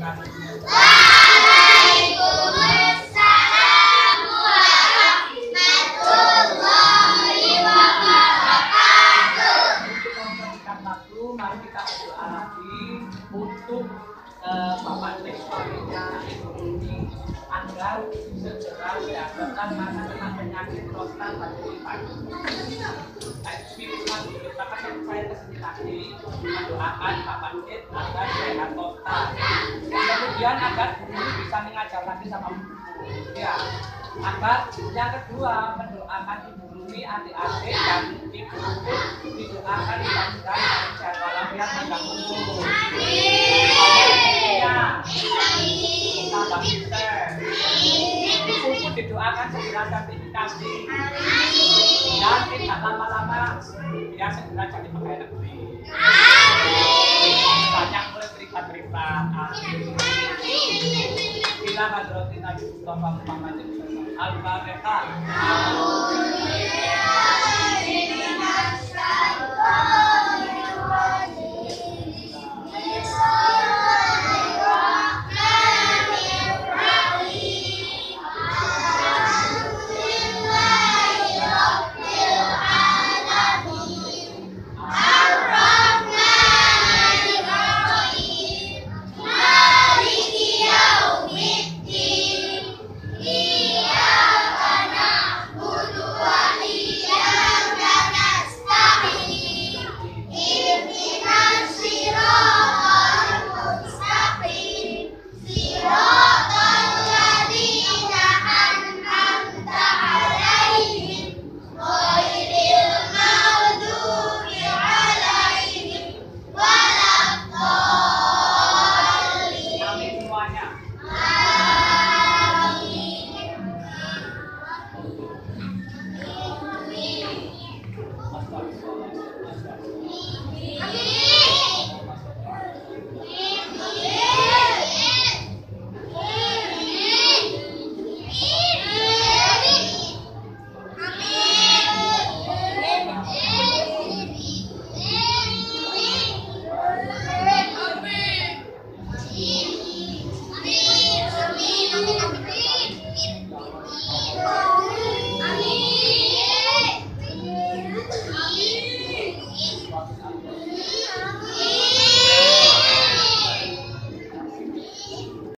wabarakatuh. Waalaikumsalam warahmatullahi wabarakatuh. Untuk mempersingkat waktu, mari kita berdoa lagi untuk Bapak Direkturnya ekonomi agar segera didapatkan karena kena penyakit prostat pada pagi. Bismillah, kita akan saya kesini lagi mendoakan Pak Panjit agar sehat total. Kemudian agar guru bisa mengajar lagi sama buku. Ya, agar yang kedua mendoakan Ibu Rumi, adik-adik dan Ibu Rumi didoakan mudah-mudahan sehat walafiat dan umur. Tambah pinter. Ibu didoakan segera sertifikasi. Dan tidak lama-lama biar segera jadi pegawai negeri. Banyak mulai berita-berita. Bila hadrotin Nabi Mustafa Muhammad Al-Fatihah.